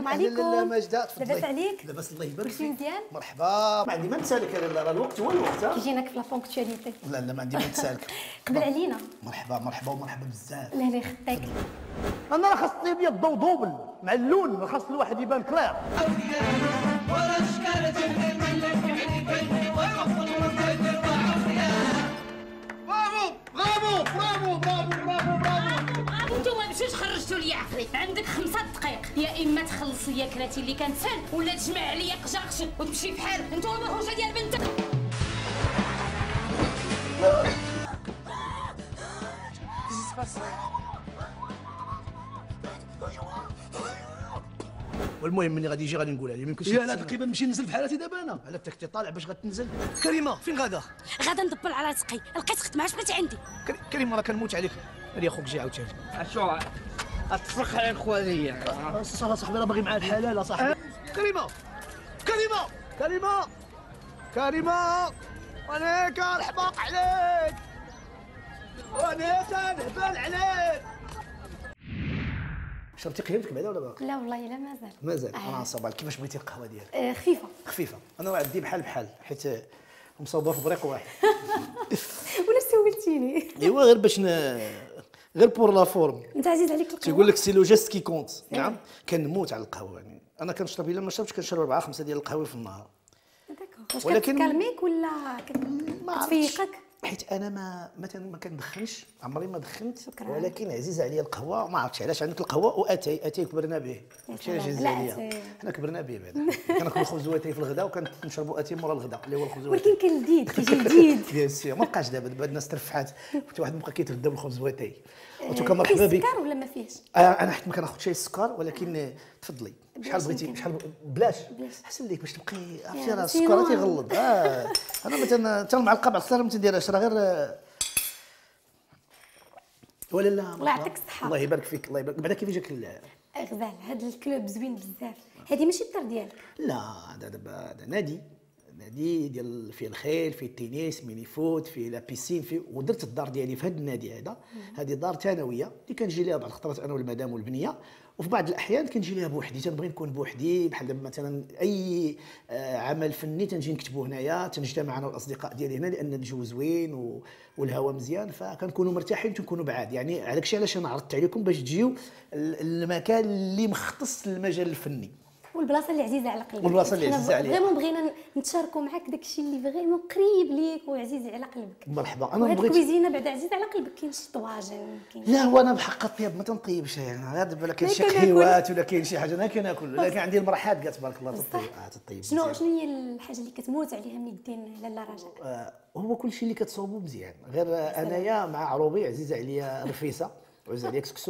السلام عليكم. لا ماجده تفضلي. لاباس عليك؟ لاباس الله يبارك كلشي فيك. مزيان؟ مرحبا. ما عندي ما نسالك انا، راه الوقت هو الوقت. كيجيناك في لا بونكتواليتي. لا ما عندي ما نسالك. قبل علينا. مرحبا مرحبا ومرحبا بزاف. الله لا يخطيك. انا راه خاصني بيا الضوء دوبل مع اللون، خاص الواحد يبان كلير. وانتوما مشيتوش خرجتوا لي عفريت. عندك 5 دقائق، يا اما تخلص لي كراتي اللي كانت سهل، ولا تجمع عليا قشاقش وتمشي بحال انتوما ماهوش ديال بنتك. والمهم ملي غادي يجي غادي نقولها ليه، ما يمكنش. لا دقيقه نمشي ننزل في حالتي دابا انا. على تكتي طالع باش غتنزل. كريمه فين غادا؟ غادا ندبر على تقي، لقيت خدمه اش بغيتي عندي. كريمه راه كنموت عليك. هادي اخوك جي عاوتاني. شو اتصرخ على خوالي. صاحبي راه باغي معاه الحلال صاحبي. كريمه كريمه كريمه كريمه وانا كنحبق عليك وانا كنهبل عليك. شربتي قهوتك بعدا ولا باقي؟ لا والله الا مازال. مازال. انا نصب عليك. كيفاش بغيتي القهوه ديالك؟ خفيفه. خفيفه. انا راه عندي بحال حيت مصوبه في بريق واحد. ولا سولتيني؟ ايوا غير باش غير بور لا فورم. انت عزيز عليك القهوه؟ تيقول لك سي لو جيست كي كونت. نعم كنموت على القهوه. يعني انا كنشرب، الا ما شربتش كنشرب 4 5 ديال القهوه في النهار. داكوغ. واش كتكالميك ولا كتفيقك؟ حيت انا ما كندخنش، عمري ما دخنت، ولكن عزيزه عليا القهوه. ما عرفتش علاش. عندك القهوه واتاي كبرنا به. ماشي عزيز عليا، حنا كبرنا به بعدا. كناكلوا خبز واتاي في الغداء وكنشربوا اتاي مورا الغداء اللي هو الخبز واتاي. ولكن كاين جديد، كيجي جديد. بيان سور. ما بقاش دابا الناس ترفعات، حتى واحد بقى كيتغدى بالخبز واتاي. وانتم مرحبا بك. فيه السكر ولا ما فيهش؟ انا حيت ما كناخذ شي السكر، ولكن تفضلي شحال بغيتي. بلاش احسن ليك باش تبقي عرفتي راه السكر تيغلط. انا مثلا حتى المعلقه بعد السكر ما تنديرهاش، راه غير ولا لا. الله يعطيك الصحه. الله يبارك فيك. الله يبارك. بعدا كيف جاك غزال؟ هذا الكلوب زوين بزاف. هذه ماشي الدار ديالك؟ لا هذا دابا نادي ديال فيه الخيل، فيه التنس، ميني فوت، فيه لا بيسين، فيه. ودرت الدار ديالي في هذا النادي هذا. هذه دار ثانويه اللي كنجي ليها بعض الخطرات انا والمدام والبنيه، وفي بعض الاحيان كنجي ليها بوحدي. تنبغي نكون بوحدي، بحال دابا مثلا اي عمل فني تنجي نكتبو هنايا. تنجتمع انا والاصدقاء ديالي هنا لان الجو زوين والهواء مزيان، فكنكونوا مرتاحين تنكونوا بعاد. يعني على داكشي علاش انا عرضت عليكم باش تجيو المكان اللي مختص للمجال الفني والبلاصه اللي عزيزه على قلبك. والبلاصه اللي عزيزه عليا. فريمون بغينا نتشاركوا معاك داكشي اللي فريمون قريب ليك وعزيز على قلبك. مرحبا. انا بغيت بغيت الكويزينه بعدا عزيز على قلبك. كاين شي طواجن، كاين لا هو انا بحق الطياب ما تنطيبش. غير دابا كاين شي قهيوات ولا كاين شي حاجه انا كناكل، لكن عندي المرحات كاع تبارك الله تطيب. شنو هي الحاجه اللي كتموت عليها ملي كدير لاله رجاء؟ هو كل شيء اللي كتصوبو مزيان. غير انايا مع عروبي عزيزه عليا رفيسه وعزيزه عليا كسكسو.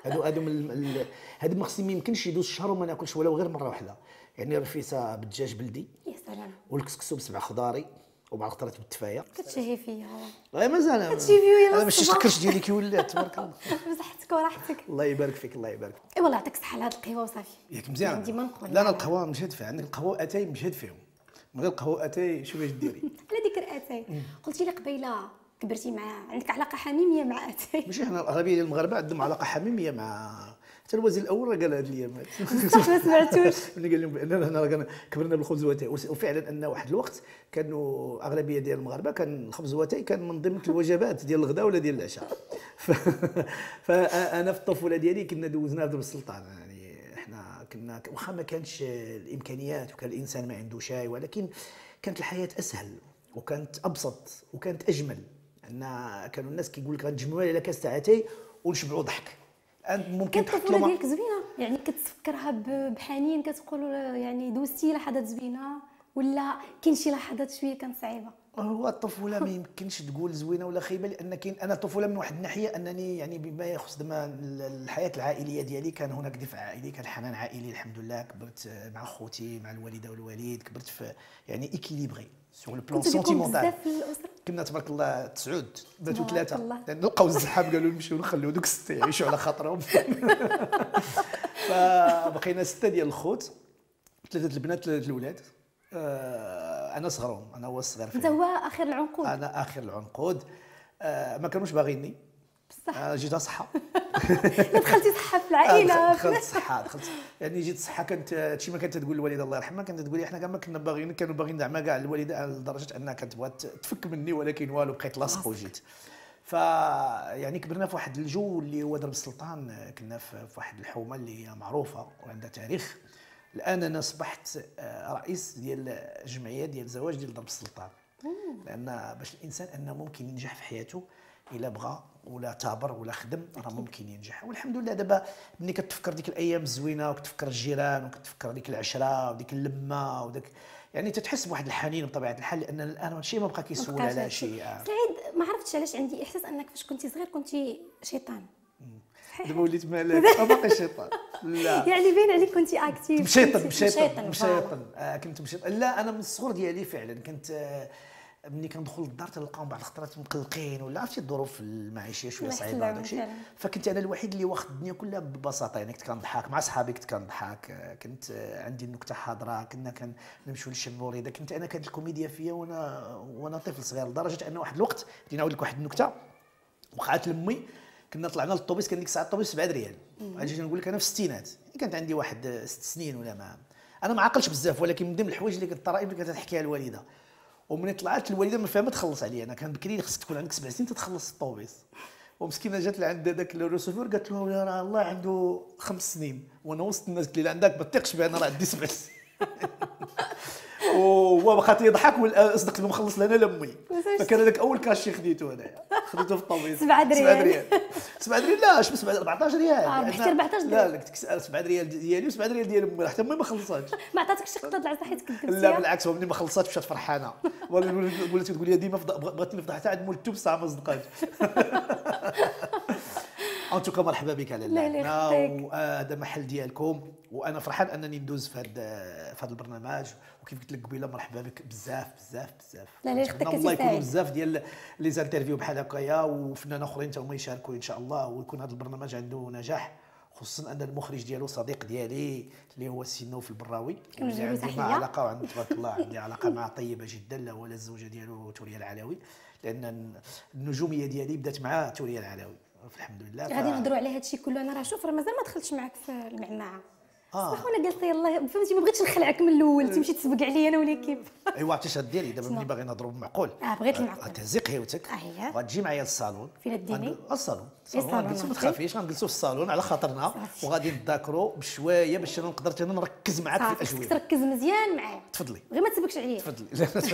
هادو ما خصني، ما يمكنش يدوز شهر وما ناكلش ولو غير مره واحده. يعني رفيسه بالدجاج بلدي، يا سلام، والكسكسو بسبع خضاري، وبعض القطرات بالتفايه. كتشهي فيا والله مازال كتشهي فيا. انا باش الكرش ديالي كيولات تبارك الله. بصحتك وراحتك. الله يبارك فيك. الله يبارك. ايوا الله يعطيك الصحه على هاد القهوه وصافي. ياك مزيان. عندي ما نقول. لا انا القهوه مجهد فيها. عندك القهوه اتاي مجهد فيهم. من غير القهوه اتاي شوفي اش ديري. على ذكر اتاي، قلتي لي قبيله كبرتي مع، عندك علاقه حميميه مع اتاي. ماشي حنا الاغلبيه ديال المغاربه عندهم علاقه حميميه مع، حتى الوزير الاول راه قال هاد الايامات. صح ما سمعتوش. ملي قال لهم باننا هنا كبرنا بالخبز واتاي. وفعلا ان واحد الوقت كانوا اغلبيه ديال المغاربه كان الخبز واتاي كان من ضمن الوجبات ديال الغداء ولا ديال العشاء. فانا في الطفوله ديالي كنا دوزناها في دار السلطان. يعني احنا كنا واخا ما كانش الامكانيات وكان الانسان ما عنده شاي، ولكن كانت الحياه اسهل وكانت ابسط وكانت اجمل. ان كانوا الناس كيقول لك غنجمعوا على كاس تاع اتاي ونشبعوا ضحك. ممكن تحط الطفوله ديالك زوينه، يعني كتفكرها بحنين، كتقول يعني دوزتي لحظات زوينه ولا كاين شي لحظات شويه كانت صعيبه؟ هو الطفوله ما يمكنش تقول زوينه ولا خايبه، لان كاين انا الطفوله من واحد الناحيه انني يعني بما يخص الحياه العائليه ديالي كان هناك دفء عائلي، كان حنان عائلي الحمد لله. كبرت مع خوتي مع الوالده والوالد، كبرت في يعني ايكيليبري سور لو بلان سونتيمونتال. كنا تبارك الله 9 باتوا 3 لقاو الزحام قالوا نمشيو نخليو دوك 6 يعيشوا على خاطرهم. فبقينا 6 ديال الخوت، 3 البنات 3 الاولاد. انا صغرهم، انا هو الصغير. انت هو اخر العنقود؟ انا اخر العنقود. ما كانوش باغيني بصح جيتها صحه. دخلتي صحه في العائله. دخلت صحه يعني جيت صحه. كانت هادشي ما كانت تقول الوالده الله يرحمها، كانت تقول لي احنا كما كنا باغيين، كانوا باغيين زعما كاع الوالده لدرجه انها كانت تبغى تفك مني، ولكن والو بقيت لاصق وجيت. يعني كبرنا في واحد الجو اللي هو درب السلطان، كنا في واحد الحومه اللي هي معروفه وعندها تاريخ. الان انا اصبحت رئيس ديال جمعيه ديال الزواج ديال درب السلطان، لان باش الانسان انه ممكن ينجح في حياته الا بغى ولا تابر ولا خدم راه ممكن ينجح. والحمد لله دابا ملي كتفكر ديك الايام الزوينه وكتفكر الجيران وكتفكر ديك العشره وديك اللمه وداك، يعني تتحس بواحد الحنين بطبيعه الحال، لان الان هادشي ما بقى كيسول على شيء. سعيد ما عرفتش علاش عندي احساس انك فاش كنتي صغير كنتي شيطان. دابا وليت مالك باقي شيطان. لا يعني باين عليك كنتي اكتيف. مشيطن. كنت مشيطن. لا انا من الصغر ديالي فعلا كنت ملي كندخل للدار تلقاهم بعض الخطرات مقلقين، ولا عرفتي الظروف المعيشيه شويه صعيبه هذاك الشيء. فكنت انا الوحيد اللي واخد الدنيا كلها ببساطه، يعني كنت كنضحك مع صحابي، كنت كنضحك، كنت عندي النكته حاضره، كنا كنمشيو للشموريده. كنت انا كانت الكوميديا فيا وانا طفل صغير، لدرجه ان واحد الوقت بدي نعاود لك واحد النكته وقعت لامي. كنا طلعنا للطوبيس، كان ديك الساعه الطوبيس 7 ريال. اجي نقول لك انا في الستينات، كانت عندي واحد 6 سنين ولا ما، انا ما عاقلش بزاف، ولكن من ضمن الحوايج اللي الطرائف اللي كانت تحكيها الوالده. ومن طلعت الوالده ما فاهمه تخلص عليا، انا كان بكري خصك تكون عندك 7 سنين تتخلص الطوبيس. ومسكينه جات لعند هذاك الرسوفور قالت له يا راه الله عنده 5 سنين، وانا وسط الناس قلت لي عندك ما تثقش بان راه عندي 7 سنين. وهو بقات يضحك صدقت له مخلص لنا لامي. فكان هذاك اول كاشي خديته انايا، خديته في الطوبيس 7 ريال. 7 ريال لا اش 14 ريال. حتى 14 لا لا كنت 7 ريال ديالي و7 ريال ديال امي، حتى امي ما خلصاتش. ما عطاتكش شي قطه العصا حيت كذبتي؟ لا بالعكس، ملي ما خلصاتش مشات فرحانه، ولات تقول لي ديما بغاتني نفضح حتى عند مول التوب ساعه ما صدقاتش. انتوكا مرحبا بك على اللعنه، وهذا محل ديالكم، وانا فرحان انني ندوز في هذا البرنامج. وكيف قلت لك قبيله مرحبا بك بزاف بزاف بزاف. لا يختك الله يكونوا بزاف ديال لي زانترفيو بحال هكايا، وفنان اخرين حتى هما يشاركوا ان شاء الله، ويكون هذا البرنامج عنده نجاح، خصوصا ان المخرج ديالو صديق ديالي اللي هو سينوف البراوي، اللي عندي معاه علاقه، وعندي تبارك الله عندي علاقه معاه طيبه جدا، لا ولا الزوجه ديالو توريا العلوي، لان النجوميه ديالي بدات مع توريا العلوي الحمد لله. غادي نهضروا على هذا الشيء كله. انا راه شوف راه مازال ما دخلتش معاك في المعناعه. صح وانا قلت يلاه فهمتي، ما بغيتش نخلعك من الاول، تمشي تسبق عليا انا وليكيب. ايوا عرفتي اش ديري دابا ملي باغي نهضروا بمعقول. بغيت المعقول. غتهزي قهيوتك وغتجي معايا للصالون. فين ديني؟ الصالون غنجلسوا، ما تخافيش، غنجلسوا في الصالون على خاطرنا، وغادي نتذاكروا بشويه باش انا نقدر انا نركز معاك في الاجوبه. تركز مزيان معايا. تفضلي غير ما تسبقش عليا. تفضلي.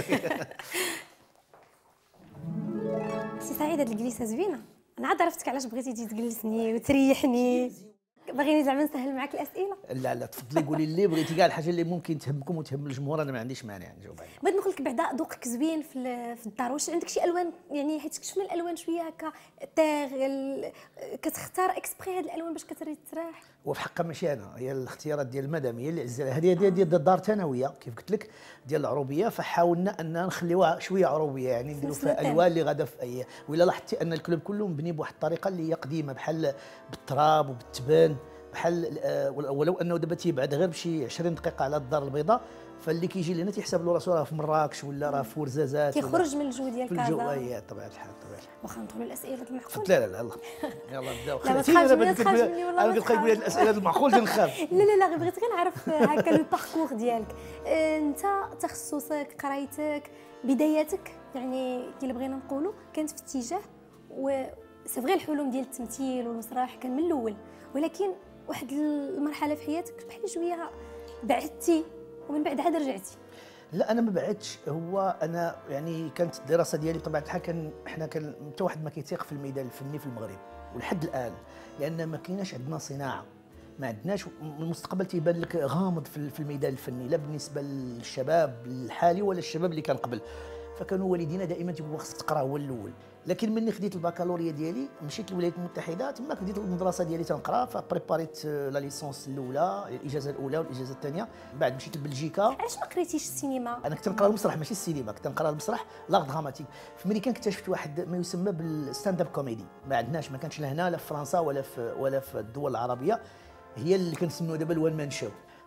سي سعيد، هاد الجلسه زوينه. انا عاد عرفتك علاش بغيتي تجي تجلسني وتريحني. باغيني زعما نسهل معاك الاسئله. لا تفضلي قولي اللي بغيتي، كاع الحاجه اللي ممكن تهمكم وتهم الجمهور انا ما عنديش مانع نجاوب عليها. بغيت نقول لك بعدا ذوقك زوين في الدار، واش عندك شي الوان يعني حيت كشفنا الالوان شويه هكا تاغ، كتختار اكسبري هاد الالوان باش كتريد تراح؟ وفي حقها ماشي انا، هي الاختيارات ديال المدام هي اللي عزلها. هذه ديال الدار ثانويه كيف قلت لك ديال العروبيه، فحاولنا ان نخليوها شويه عروبيه، يعني نديروا فيها الوان اللي غادا في اي. ولا لاحظتي ان الكلوب كله مبني بواحد الطريقه اللي هي قديمه، بحال بالتراب وبالتبان، بحال ولو انه دابا تيبعد غير بشي 20 دقيقه على الدار البيضاء، فاللي كيجي لهنا تيحسب له راسو راه في مراكش ولا راه في ورزازات، كيخرج من الجو ديال كازا. في الجو هي طبيعه الحال. واخا ندخلوا للاسئله المعقول. لا الله يلا نبداو. لا تخافش مني والله. انا كنت نقول هاد الاسئله المعقول نخاف. لا غير بغيت غير نعرف هكا لو باركور ديالك. انت تخصصك، قرايتك، بداياتك يعني كي اللي بغينا نقولوا كانت في اتجاه، وسي فغي الحلم ديال التمثيل والمسرح كان من الاول، ولكن واحد المرحله في حياتك بحال شويه بعدتي ومن بعد عاد رجعتي. لا انا ما بعدتش، هو انا يعني كانت الدراسه ديالي بطبيعه الحال حنا حتى واحد ما كيثيق في الميدان الفني في المغرب ولحد الان، لان ما كايناش عندنا صناعه، ما عندناش. المستقبل تيبان لك غامض في الميدان الفني، لا بالنسبه للشباب الحالي ولا الشباب اللي كان قبل. فكانوا والدينا دائما تيقولوا خصك تقرا هو الاول. لكن مني خديت البكالوريا ديالي مشيت للولايات المتحده، تما بديت المدرسه ديالي تنقرا، فبريباريت لا ليسونس الاولى، الاجازه الاولى والاجازه الثانيه، بعد مشيت لبلجيكا. علاش ما قريتيش السينما؟ انا كنت نقرا المسرح ماشي السينما، كنت نقرا المسرح لا دراماتيك. في امريكا اكتشفت واحد ما يسمى بالستاند اب كوميدي، ما عندناش، ما كانش لهنا لا في فرنسا ولا في الدول العربيه، هي اللي كنسميوها دابا الوان مان شو.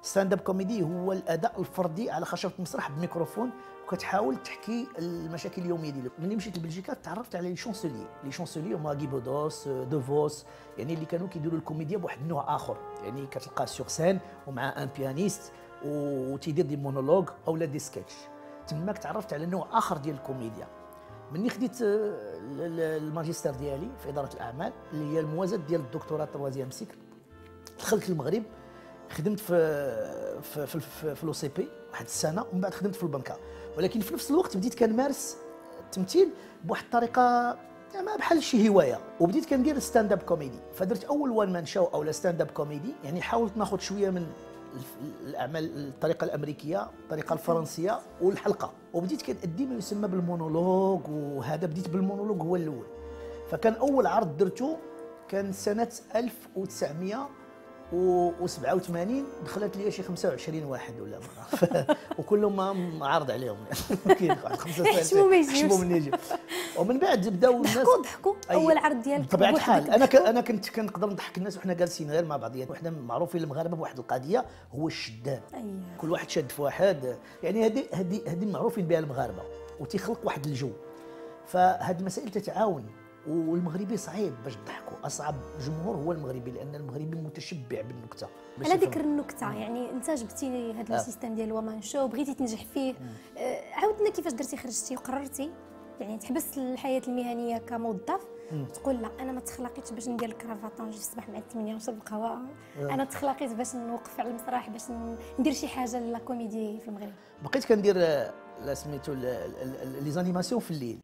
ستاند اب كوميدي هو الاداء الفردي على خشبه المسرح بميكروفون، وكتحاول تحكي المشاكل اليوميه ديالك. ملي مشيت لبلجيكا تعرفت على لي شونسولي هما غيبودوس دوفوس، يعني اللي كانوا كيديروا الكوميديا بواحد النوع اخر، يعني كتلقاه سور سين ومع ان بيانيست وتيدير دي مونولوج اولا دي سكتش. تماك تعرفت على نوع اخر ديال الكوميديا. مني خديت الماجستير ديالي في اداره الاعمال اللي هي الموازاه ديال الدكتوراه تروازيام سيكل، دخلت المغرب خدمت في لو سي بي واحد السنه، ومن بعد خدمت في البنكه، ولكن في نفس الوقت بديت كنمارس التمثيل بواحد الطريقه يعني بحال شي هوايه، وبديت كندير ستاند اب كوميدي. فدرت اول وان مان شو او ستاند اب كوميدي، يعني حاولت ناخذ شويه من الاعمال الطريقه الامريكيه، الطريقه الفرنسيه والحلقه، وبديت كنأدي ما يسمى بالمونولوج، وهذا بديت بالمونولوج هو الاول. فكان اول عرض درته كان سنه 1987، دخلت لي شي 25 واحد ولا ما عرف وكلهم ما عارض عليهم كاين واحد 35 حشموا مني يجي. ومن بعد بداو الناس ضحكوا اول عرض ديالك بطبيعه الحال. انا كنت كنقدر نضحك الناس وحنا جالسين غير مع بعضياتنا، وحنا معروفين المغاربه بواحد القضيه هو الشدان. كل واحد شاد في واحد، يعني هذه معروفين بها المغاربه، وتيخلق واحد الجو. فهاد المسائل تتعاون، والمغربي صعيب باش تضحكوا، اصعب جمهور هو المغربي، لان المغربي متشبع بالنكته. على ذكر النكته، يعني انت جبتي هذا السيستم ديال الومان شو، بغيتي تنجح فيه، عاودنا كيفاش درتي خرجتي وقررتي يعني تحبس الحياه المهنيه كموظف، تقول لا انا ما تخلقيتش باش ندير الكرافطه ونجي الصباح مع 8 ونشرب القهوه، انا تخلقيت باش نوقف على المسرح، باش ندير شي حاجه لا كوميدي في المغرب. بقيت كندير سميتو لي زانيماسيون في الليل.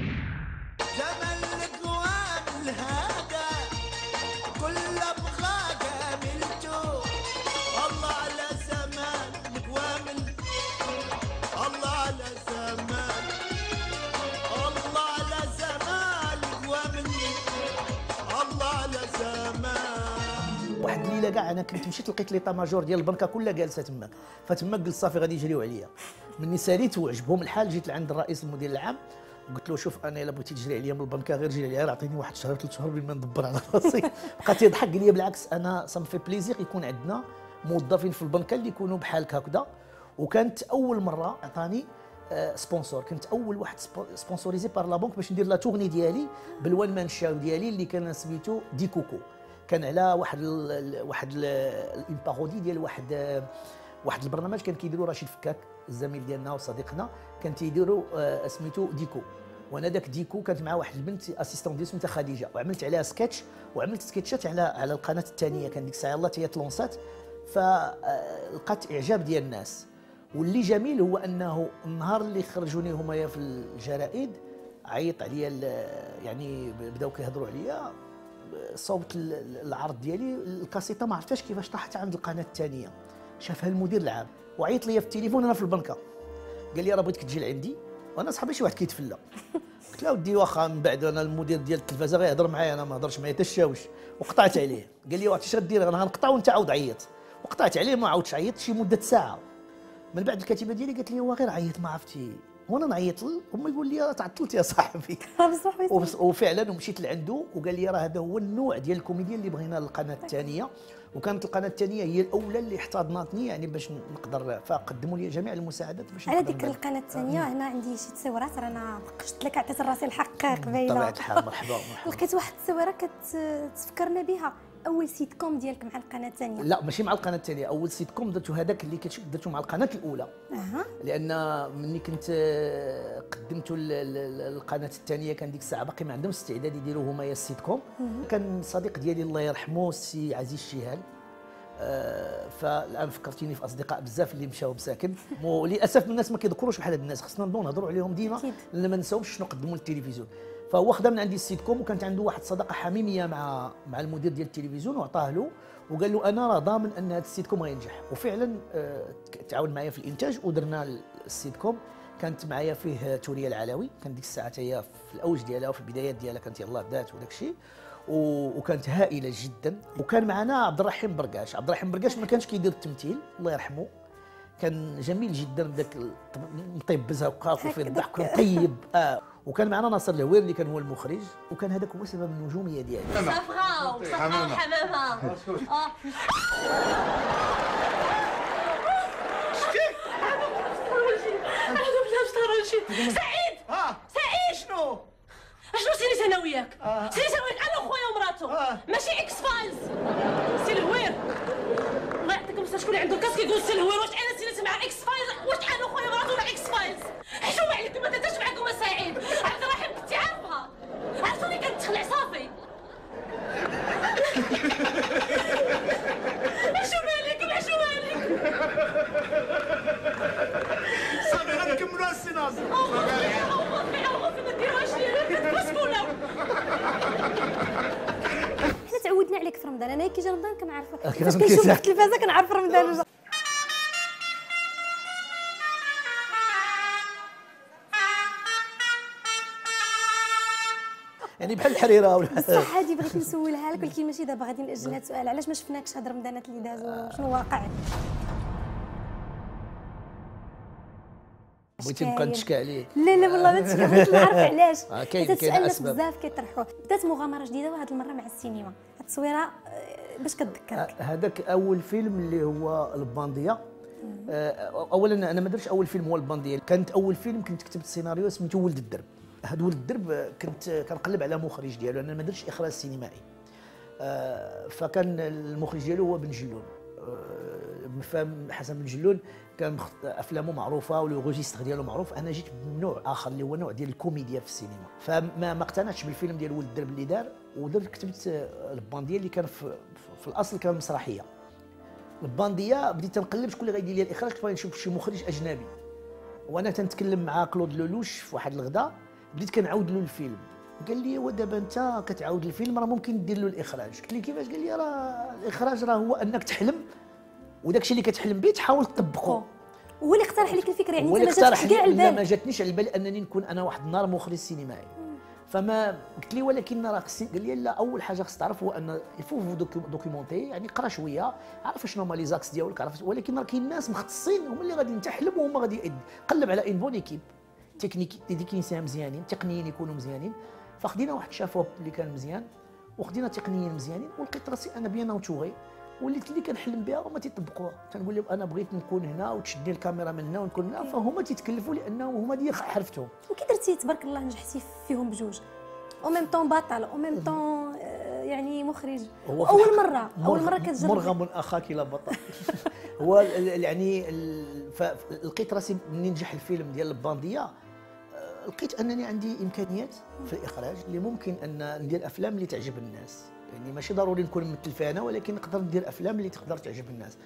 واحد الليله كاع انا كنت مشيت لقيت ليطا ماجور ديال البنكه كلها جالسه تماك، فتماك قلت صافي غادي يجريو عليا. مني ساليت وعجبهم الحال، جيت لعند الرئيس المدير العام قلت له شوف انا الا بغيتي تجري عليا من البنكه غير جري عليا، غير عطيني واحد شهر 3 شهور بين ما ندبر على راسي. بقى تيضحك قال لي بالعكس انا صام في بليزير يكون عندنا موظفين في البنكه اللي يكونوا بحالك هكذا. وكانت اول مره عطاني سبونسور، كنت اول واحد سبونسوريزي بار لا بنك باش ندير لا تورني ديالي بالوان مان شاو ديالي اللي كان سميتو دي كوكو. كان على واحد اون بارودي ديال واحد البرنامج كان كيديروا رشيد فكاك الزميل ديالنا وصديقنا، كان تيديروا سميتو ديكو. وانا داك ديكو كانت مع واحد البنت اسيستون ديال سميتها خديجه، وعملت عليها سكتش، وعملت سكتشات على القناه الثانيه، كان ديك الساعه يلاه هي تلونسات، فلقات اعجاب ديال الناس. واللي جميل هو انه النهار اللي خرجوني هما في الجرائد عيط عليا، يعني بداو كيهضروا عليا، صوبت العرض ديالي الكاسيطه ما عرفتش كيفاش طاحت عند القناه الثانيه، شافها المدير العام وعيط لي في التليفون انا في البنكه، قال لي راه بغيتك تجي لعندي، وانا صاحبي شي واحد كيتفلى. قلت له ودي واخا من بعد انا المدير ديال التلفازه غيهضر معايا، انا ما هضرش معايا حتى الشاوش. وقطعت عليه، قال لي واش غدير، انا غنقطع وانت عاود عيط. وقطعت عليه ما عاودش عيط شي مده ساعه. من بعد الكاتبه ديالي قالت لي هو غير عيط ما عرفتي، وانا نعيط له هما يقول لي تعطلت يا صاحبي. وفعلا ومشيت لعنده وقال لي راه هذا هو النوع ديال الكوميديا اللي بغينا للقناه الثانيه، وكانت القناه الثانيه هي الاولى اللي احتضنتني يعني باش نقدر، فقدموا لي جميع المساعدات باش على ذكر القناه الثانيه. هنا عندي شي تصويرات رانا بقشت لك، عطيت راسي الحق قبيله. بطبيعه الحال مرحبا. لقيت واحد التصويره كتفكرنا بها اول سيت كوم ديالك مع القناه الثانيه. لا ماشي مع القناه الثانيه، اول سيت كوم درتو هذاك اللي درتو مع القناه الاولى. لان ملي كنت قدمته القناه الثانيه كان ديك الساعه باقي ما عندهم استعداد يديروا هما السيت كوم. كان صديق ديالي الله يرحمه السي عزيز الشيهال، فالان فكرتيني في اصدقاء بزاف اللي مشاو مساكن، وللاسف الناس ما كيذكروش بحال هاد الناس، خصنا نبداو نهضروا عليهم ديما لان ما نساوش شنو قدموا للتلفزيون. فهو خدم من عندي السيت كوم، وكانت عنده واحد الصداقه حميميه مع المدير ديال التلفزيون، وعطاه له وقال له انا راه ضامن ان هذا السيت كوم غينجح. وفعلا تعاون معايا في الانتاج ودرنا السيت كوم. كانت معايا فيه توريه العلوي، كان ديك الساعه هي في الاوج ديالها وفي البدايات ديالها، كانت يلاه بدات وداك الشيء، وكانت هائله جدا. وكان معنا عبد الرحيم برقاش. عبد الرحيم برقاش ما كانش كيدير التمثيل الله يرحمه، كان جميل جدا بداك مطيب زوقاق وفيه الضحك وطيب. وكان معنا ناصر الهوير اللي كان هو المخرج، وكان هذاك هو سبب النجوميه ديالي. صفراء وحمامه. سعيد سعيد شنو؟ اشنو سيريت انا وياك سيريت انا وياك انا وخويا ومراته ماشي اكس فايلز سي الهوير الله يعطيكم الصحه شكون اللي عنده الكاس كيقول سي الهوير واش انا سيريت مع اكس فايلز واش انا وخويا ومراته ولا اكس فايلز حشومه عليكم ما درتش معكم سعيد عبد الرحيم كنتي عارفها عرفتوني كنتخلع صافي حشومه عليكم حشومه عليكم صافي غنكملوا السيناز. ما ديروهاش ليا كتبسمونا حنا تعودنا عليك في رمضان، انا كي جا رمضان كنعرفك فاش كنشوف كنشوف في كيساع. التلفازه كنعرف رمضان. يعني بحال الحريره ولا بصح هادي بغيت نسولها لك ولكن ماشي دابا غادي ناجل هذا السؤال، علاش ما شفناكش هاد رمضانات اللي دازوا شنو واقع؟ بغيتي نبقى نتشكى عليه. لا لا والله ما تشكى، بغيت نعرف علاش. كاين حيت السؤال اسباب. بزاف كيطرحوه. بدات مغامره جديده وهاد المره مع السينما، هاد التصويره باش كتذكرك؟ هذاك اول فيلم اللي هو البانديه. اولا انا ما درتش اول فيلم هو البانديه، كانت اول فيلم كنت كتبت سيناريو سميتو ولد الدرب. هذا ولد الدرب كنت كنقلب على مخرج ديالو، انا ما درتش اخراج سينمائي. فكان المخرج ديالو هو بن جلون. فهم حسن بن جلون كان افلامه معروفه ولو ريجيستر ديالو معروف، انا جيت من نوع اخر اللي هو نوع ديال الكوميديا في السينما، فما اقتنعتش بالفيلم ديال ولد الدرب اللي دار، ودرت كتبت البانديه اللي كان في الاصل كان مسرحيه. البانديه بديت تنقلب شكون اللي غيدير لي الاخراج، كنت نشوف شي مخرج اجنبي، وانا تنتكلم مع كلود لولوش في واحد الغداء بديت كنعاود له الفيلم، قال لي ودابا انت كتعاود الفيلم راه ممكن دير له الاخراج. قلت له كيفاش؟ قال لي راه الاخراج راه هو انك تحلم وداك الشيء اللي كتحلم به تحاول تطبقه. هو اللي اقترح لك الفكره، يعني هو انت اللي ما اقترح جاتكش كاع لي، لا البال؟ ما جاتنيش على البال انني نكون انا واحد النهار مخرج سينمائي. فما قلت لي ولكن راه خصني، قال لي لا اول حاجه خصك تعرف هو ان يفو دوكيمونتي، يعني قرا شويه عرف شنو هما لي زاكس ديالك، عرف، ولكن راه كاين ناس مختصين هما اللي غادي تحلم وهما غادي قلب على ان بون ايكيب تكنيسيان مزيانين، تقنيين يكونوا مزيانين. فخدينا واحد شافوب اللي كان مزيان وخدينا تقنيين مزيانين، ولقيت راسي انا بيان اوتوغي، وليت اللي كنحلم بها هما تيطبقوها. تنقول لهم انا بغيت نكون هنا وتشدني الكاميرا من هنا ونكون هنا، فهما تيتكلفوا لانهم هما ديال حرفتهم. وكي درتي تبارك الله نجحتي فيهم بجوج او ميم طون بطل او ميم طون يعني مخرج، اول مره كتجرب مرغم اخاك الى بطل. هو يعني لقيت راسي منين نجح الفيلم ديال البانديه، لقيت انني عندي امكانيات في الاخراج اللي ممكن ان ندير افلام اللي تعجب الناس، يعني ماشي ضروري نكون ممثل فيها انا، ولكن نقدر ندير افلام اللي تقدر تعجب الناس.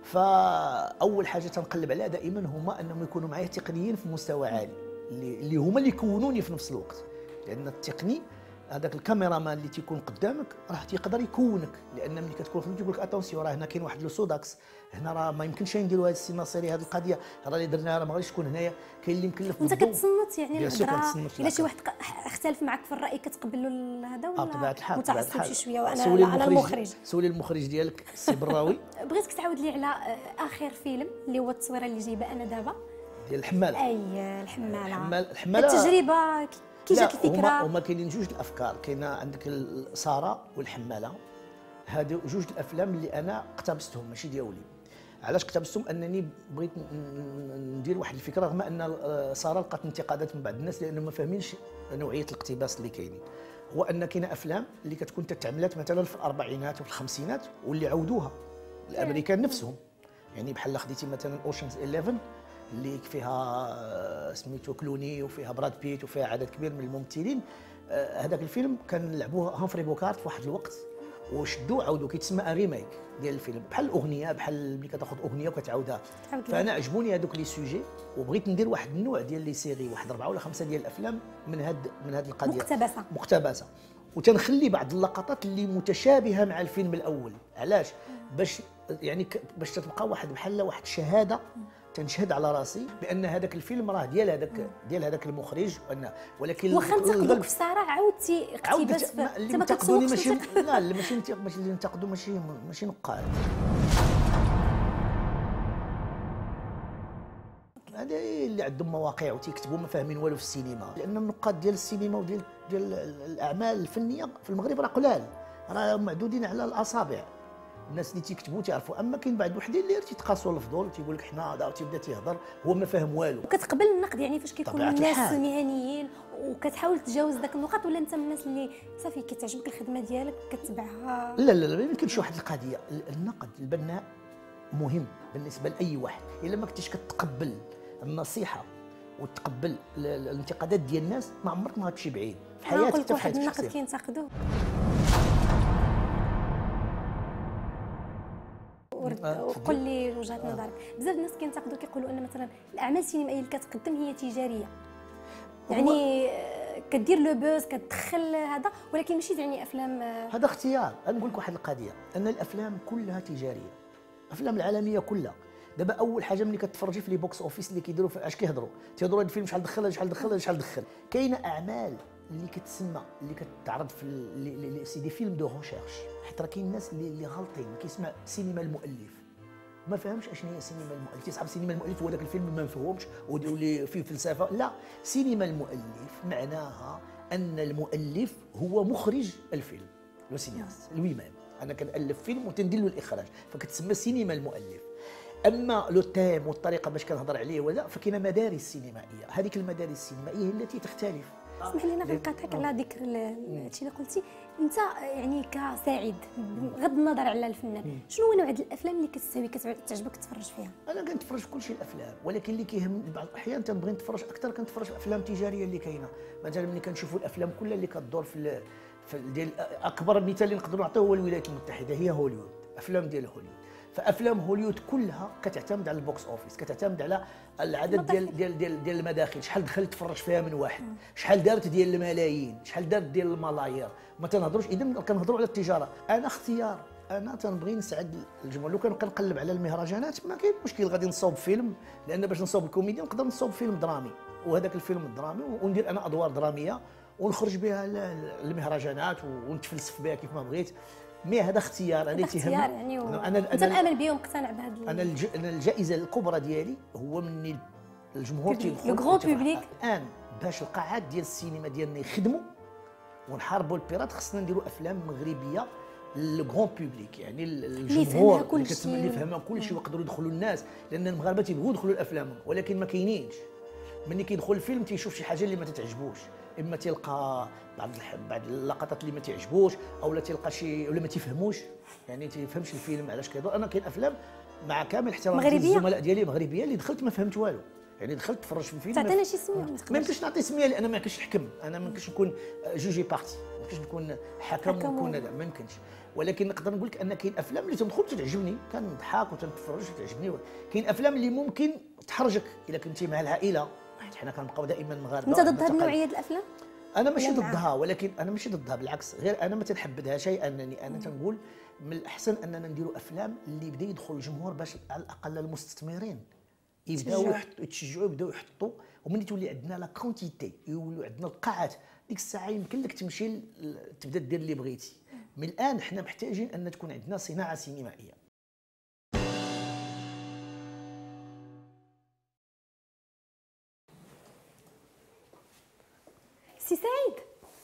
فاول حاجه تنقلب عليها دائما هما انهم يكونوا معايا تقنيين في مستوى عالي، اللي هما اللي يكونوني في نفس الوقت، لان التقني هذاك الكاميرامان اللي تيكون قدامك راه تيقدر يكونك، لان ملي كتكون خدمتي يقول لك اتونسيون راه هنا كاين واحد لو سوداكس، هنا راه ما يمكنش نديروا هذا السي ناصري، هذه القضيه راه اللي درناها راه ما غاديش تكون هنايا، كاين اللي مكلف انت بالضوء. كتصنت يعني الهضره الا شي واحد واحد اختلف معك في الراي كتقبل له هذا ولا بطبيعه الحال متعصب شي شويه؟ وانا المخرج سولي المخرج ديالك السي براوي. بغيتك تعاود لي على اخر فيلم اللي هو التصويره اللي جايبه انا دابا ديال الحماله. اي الحماله. الحماله التجربه كي جات الفكره؟ هما كاينين جوج الافكار، كاينه عندك ساره والحماله، هادو جوج الافلام اللي انا اقتبستهم ماشي ديالي. علاش اقتبستهم؟ انني بغيت ندير واحد الفكره، رغم ان ساره لقات انتقادات من بعض الناس لانهم ما فاهمينش نوعيه الاقتباس اللي كاينين. هو ان كاينه افلام اللي كتكون تتعملات مثلا في الاربعينات وفي الخمسينات واللي عاودوها الامريكان نفسهم، يعني بحال خديتي مثلا اوشنز 11 اللي فيها سميتو كلوني وفيها براد بيت وفيها عدد كبير من الممثلين. هذاك الفيلم كان لعبوه هامفري بوكارت في واحد الوقت وشدوه عاودوا، كيتسمى ريميك ديال الفيلم، بحال الاغنيه، بحال ملي كتاخذ اغنيه وكتعاودها. فانا عجبوني هذوك لي سوجي وبغيت ندير واحد النوع ديال لي سيري، واحد 4 ولا 5 ديال الافلام من هاد القضيه مقتبسه، وتنخلي بعض اللقطات اللي متشابهه مع الفيلم الاول. علاش؟ باش يعني باش تبقى واحد بحال واحد شهاده تنشهد على راسي بان هذاك الفيلم راه ديال هذاك المخرج، ولكن واخا انتقدوك في ساره عاودتي اقتباس اللي انتقدوني ماشي لا اللي انتقدوا ماشي نقاد. هذا اللي عندهم مواقع وتيكتبوا ما فاهمين والو في السينما، لان النقاد ديال السينما وديال الاعمال الفنيه في المغرب راه قلال، راه معدودين على الاصابع. الناس اللي تيكتبوا تيعرفوا. اما كاين بعض وحدين اللي تيتقاسوا الفضول تيقول لك حنا هذا تيبدا تيهضر هو ما فاهم والو. وكتقبل النقد يعني فاش كيكونوا طبيعة الناس الحال. مهنيين وكتحاول تجاوز داك النقط، ولا انت من الناس اللي صافي كتعجبك الخدمه ديالك كتبعها؟ لا لا لا، ما يمكنش واحد القضيه. النقد البناء مهم بالنسبه لاي واحد. الا ما كنتيش كتقبل النصيحه وتقبل الانتقادات ديال الناس ما عمرك ما غتمشي بعيد في حياتك حتى في واحد حياتك النقد الشخصيه. كينتقدوه وقول لي وجهه نظرك. بزاف الناس كينتقدوا كيقولوا ان مثلا الاعمال السينمائيه اللي كتقدم هي تجاريه، يعني كدير لو بوز كتدخل هذا، ولكن ماشي يعني افلام. هذا اختيار. انا نقول لك واحد القضيه، ان الافلام كلها تجاريه، الافلام العالميه كلها. دابا اول حاجه ملي كتفرجي في لي بوكس اوفيس اللي كيديروا اش كيهضروا تيهضروا هذا الفيلم شحال دخل شحال دخل شحال دخل. كاينه اعمال اللي كتسمى اللي كتعرض في سي دي فيلم دو ريشيرش، حيت راه كاين الناس اللي غالطين كيسمع سينما المؤلف ما فهمش اشنو هي سينما المؤلف. تيصحاب سينما المؤلف هو داك الفيلم ما مفهومش واللي فيه فلسفه. لا، سينما المؤلف معناها ان المؤلف هو مخرج الفيلم، لو سينياست لوي ميم. انا كنالف فيلم وتندير له الاخراج، فكتسمى سينما المؤلف. اما لو تيم والطريقه باش كنهضر عليه ولا، فكاينه مدارس سينمائيه. هذيك المدارس السينمائيه هي التي تختلف. اسمح لي انا غنقاطعك على ذكر هادشي اللي قلتي. انت يعني كسعيد بغض النظر على الفنان، شنو هو نوع الافلام اللي كتساوي كتعجبك تتفرج فيها؟ انا كنتفرج في كل شيء الافلام، ولكن اللي كيهمني بعض الاحيان تنبغي نتفرج اكثر كنتفرج في افلام تجاريه اللي كاينه. مثلا ملي كنشوفوا الافلام كلها اللي كتدور في ديال اكبر مثال اللي نقدروا نعطيوه هو الولايات المتحده، هي هوليوود، افلام ديال هوليوود. فافلام هوليوود كلها كتعتمد على البوكس اوفيس، كتعتمد على العدد ديال المداخل، شحال دخل تفرج فيها من واحد، شحال دارت ديال الملايين، شحال دارت ديال الملايير. ما تنهضروش اذا كنهضروا على التجاره. انا اختيار، انا تنبغي نسعد الجمهور. لو كنقلب على المهرجانات ما كاين مشكل، غادي نصاوب فيلم، لان باش نصاوب الكوميديا نقدر نصاوب فيلم درامي، وهذاك الفيلم الدرامي وندير انا ادوار دراميه ونخرج بها للمهرجانات ونتفلسف بها كيف ما بغيت. مي هذا اختيار انا تيهمني يعني انت مآمن به ومقتنع بهذا. انا الجائزه الكبرى ديالي هو من الجمهور تيدخل لو غران بوبليك. الان باش القاعات ديال السينما ديالنا يخدموا ونحاربوا البيرات، خصنا نديروا افلام مغربيه لو غران بوبليك، يعني الجمهور اللي يفهمها كل شيء ويقدروا يدخلوا الناس، لان المغاربه تيبغوا يدخلوا الافلام ولكن ما كاينينش. ملي كيدخل الفيلم تيشوف شي حاجه اللي ما تتعجبوش، اما تلقى بعض اللقطات اللي ما تعجبوش، او لا تلقى شي ولا ما تيفهموش، يعني تيفهمش الفيلم علاش كيدور. انا كاين افلام مع كامل احترامي للزملاء ديالي مغربيه اللي دخلت ما فهمت والو، يعني دخلت تفرج في الفيلم. تعطينا شي سميه؟ ما يمكنش نعطي سميه لان ما يمكنش نحكم، انا ما يمكنش نكون جوجي بارتي، ما يمكنش نكون حكم ونكون هذا، ما يمكنش. ولكن نقدر نقول لك ان كاين افلام اللي تدخل تتعجبني كنضحك وتنتفرج وتعجبني. كاين افلام اللي ممكن تحرجك الا كنتي مع العائله، حنا كنبقاو دائما مغاربه. انت ضد هذه النوعيه ديال الافلام؟ انا ماشي ضدها، ولكن انا ماشي ضدها، بالعكس، غير انا ما تنحبذها شيء. انني انا تنقول من الاحسن اننا نديروا افلام اللي بدا يدخل الجمهور، باش على الاقل المستثمرين يبداو يتشجعوا يبداو يحطوا. ومن تولي عندنا لا كونتيتي، يولوا عندنا القاعات، ديك الساعه يمكن لك تمشي تبدا دير اللي بغيتي. من الان حنا محتاجين ان تكون عندنا صناعه سينمائيه. سي سعيد،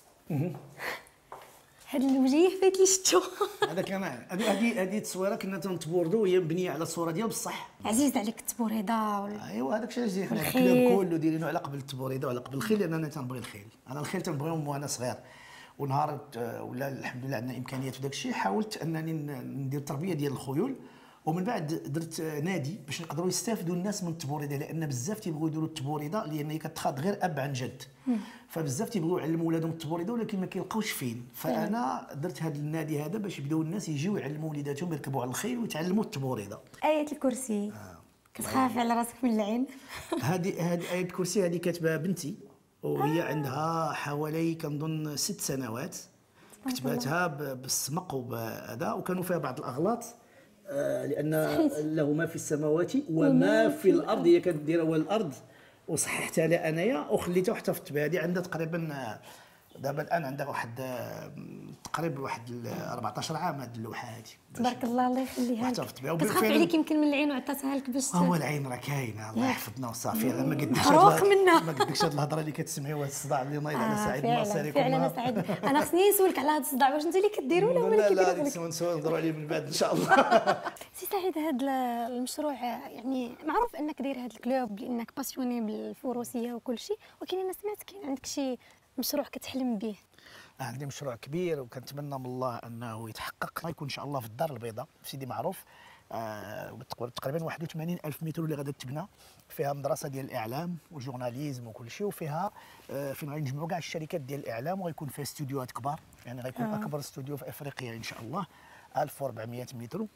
هاد الوجيه فايت لي شتو. هذاك انا هذه التصويره كنا تنتبوردوا وهي مبنيه على الصوره ديال بصح. عزيز عليك التبوريضه ايوا هذاك الشيء عزيز. حنا الكلام كله دايرينه على قبل التبوريضه وعلى قبل الخيل، لان انا تنبغي الخيل. انا الخيل تنبغيهم وانا صغير، ونهار ولا الحمد لله عندنا امكانيات وداك الشيء حاولت انني ندير التربيه ديال الخيول. ومن بعد درت نادي باش يقدروا يستافدوا الناس من التبوريضه، لان بزاف تيبغوا يديروا التبوريضه لان هي كتخاض غير اب عن جد. فبزاف تيبغوا يعلموا ولادهم التبوريضه ولكن ما كيلقاوش فين. فانا درت هذا النادي هذا باش يبداو الناس يجيو يعلموا وليداتهم يركبوا على الخيل ويتعلموا التبوريضه. آية الكرسي كتخاف على راسك من العين. هذه آية الكرسي هذه كاتبها بنتي، وهي عندها حوالي كنظن 6 سنوات. كتباتها بالسمق وبهذا، وكانوا فيها بعض الاغلاط لان له ما في السماوات وما في الارض، هي كديرها هو الارض، وصححتها لها انايا وخليتها واحتفظت بها. هذه عندها تقريبا دابا الان عندها واحد تقريبا واحد 14 عام هذه اللوحه هذه. تبارك الله، الله يخليها لك. احتفظت بها كتخاف عليك يمكن من العين وعطاتها لك باش هو العين راه كاينه، الله يحفظنا وصافي. انا ما قدكش محروق منها. ما قدكش هاد الهضره اللي كتسمعي وهاد الصداع اللي نايض على سعيد الناصري. فعلا انا سعيد. انا خصني نسولك على هذا الصداع، واش انتوا اللي كديروا ولا هما اللي كيديروا لك؟ لا نهضروا عليه من بعد ان شاء الله. سي سعيد، هذا المشروع يعني معروف انك داير هذا الكلوب لانك باسيوني بالفروسيه وكل شيء، ولكن انا سمعت كاين عندك شي مشروع كتحلم به. عندي مشروع كبير وكنتمنى من الله انه يتحقق، غيكون ان شاء الله في الدار البيضاء في سيدي معروف. تقريبا 81 ألف متر اللي غادا تبنى، فيها مدرسه ديال الاعلام والجورناليزم وكل شيء، وفيها فين غنجمعوا كاع الشركات ديال الاعلام، وغيكون فيها استوديوهات كبار، يعني غيكون اكبر استوديو في افريقيا ان شاء الله، 1400 متر،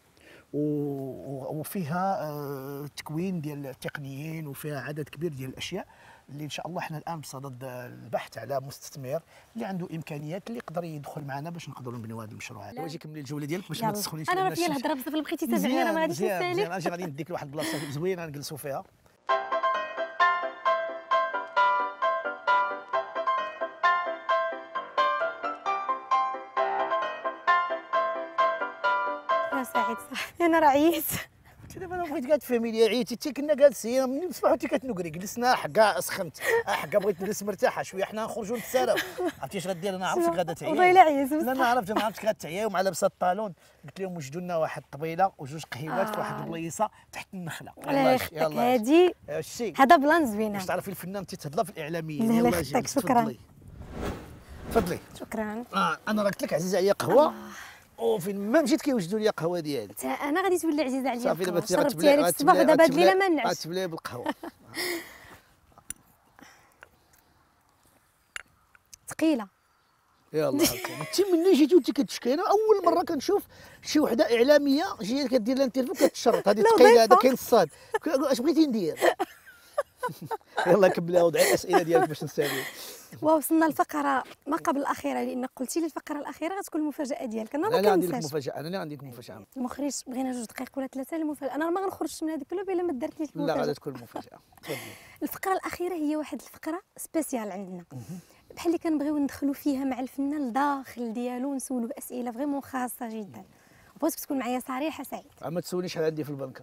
وفيها تكوين ديال التقنيين، وفيها عدد كبير ديال الاشياء اللي ان شاء الله احنا الان بصدد البحث على مستثمر اللي عنده امكانيات اللي يقدر يدخل معنا باش نقدروا نبنيو هذا المشروع هذا. واجي كملي الجوله ديالك باش ما تسخنيش. انا راه فيا الهضره بزاف، الا بغيتي تابعني راه ما غاديش نسالي. مزيان، اجي غادي نديك لواحد البلاصه زوينه نجلسوا فيها. سعيد صاحبي انا راه عييت. دابا انا بغيت كاع تفهمي لي، عييتي حتى كنا جالسين من الصباح وانت كتنقري، جلسنا حكا سخنت، حكا بغيت نجلس مرتاحه شويه، حنا نخرجوا نتساراو. عرفتي اش غدير؟ انا عرفتك غادا تعيا والله الا عييت. لا انا عرفتك غتعيا، ومع لابسه الطالون. قلت لهم وجدوا لنا واحد الطبيله وجوج قهيوات في واحد البلايصه تحت النخله. الله يخطيك، هادي هذا بلان زوينه. باش تعرفي الفنان تتهضر في الاعلاميين. الله يخطيك، شكرا. تفضلي. شكرا. انا راه قلت لك عزيزه عليا قهوه، وفين ما مشيت كيوجدوا لي قهوه ديالي. انا غادي تولي عزيزه عليا. صافي دابا شربتيها لي في الصباح ودابا هاد الليله ما نعش. غتبلي بالقهوه. ثقيله. يلاه انت منين جيتي وانت كتشكي؟ انا اول مره كنشوف شي وحده اعلاميه جايه كدير لها انترفيو كتشرط. هذه ثقيله، هذا كاين الصاد. اش بغيتي ندير؟ يلا كملي وضعي الاسئله ديالك باش نسالي. ووصلنا للفقره ما قبل الاخيره، لانك قلتي لي الفقره الاخيره غتكون المفاجاه ديالك. انا لا عندي لك مفاجاه، انا لا عندي لك مفاجاه. المخرج بغينا 2 دقائق ولا 3 للمفاجاه. انا ما غنخرجش من هذيك اللعبه الا ما درتليش المفاجاه. لا غادي تكون مفاجاه. تفضلي. الفقره الاخيره هي واحد الفقره سبيسيال عندنا، بحال اللي كنبغيو ندخلوا فيها مع الفنان الداخل ديالو، نسولوه اسئله فريمون خاصه جدا. بغيتك تكون معايا صريحه سعيد. ما تسولنيش شحال عندي في البنكه.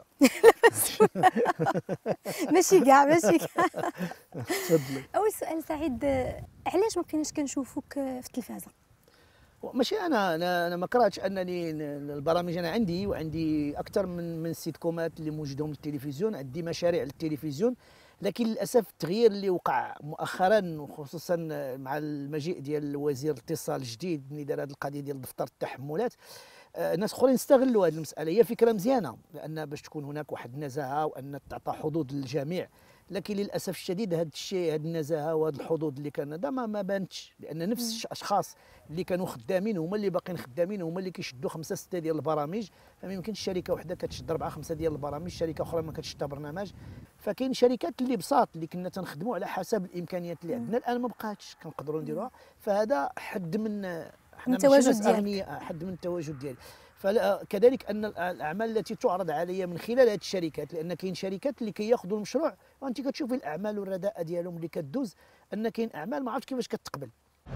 ماشي كاع. تفضلي. اول سؤال سعيد، علاش ما بقيناش كنشوفوك في التلفازه؟ ماشي انا ما كرهتش انني البرامج انا عندي اكثر من سيت كومات اللي موجودهم للتلفزيون، عندي مشاريع للتلفزيون، لكن للاسف التغيير اللي وقع مؤخرا وخصوصا مع المجيء ديال وزير الاتصال الجديد اللي دار هذه القضيه ديال دفتر التحملات، ناس اخرين استغلوا هذه المساله. هي فكره مزيانه لان باش تكون هناك واحد النزاهه وان تعطى حظوظ للجميع، لكن للاسف الشديد هذا الشيء، هذه النزاهه وهذا الحظوظ اللي كان هذا ما بانتش، لان نفس الاشخاص اللي كانوا خدامين هما اللي باقيين خدامين، هما اللي كيشدوا 5 6 ديال البرامج. فما يمكنش شركه وحده كتشد 4 5 ديال البرامج، شركه اخرى ما كتشد برنامج. فكاين شركات اللي بساط اللي كنا تنخدموا على حسب الامكانيات اللي عندنا، الان ما بقاتش كنقدروا نديروها. فهذا حد من التواجد ديالك، حد من التواجد ديالي. فكذلك ان الاعمال التي تعرض علي من خلال هذه الشركات، لان كاين شركات اللي كياخذوا المشروع وانت كتشوفي الاعمال والرداء ديالهم اللي كدوز، ان كاين اعمال ما عرفتش كيفاش كتقبل.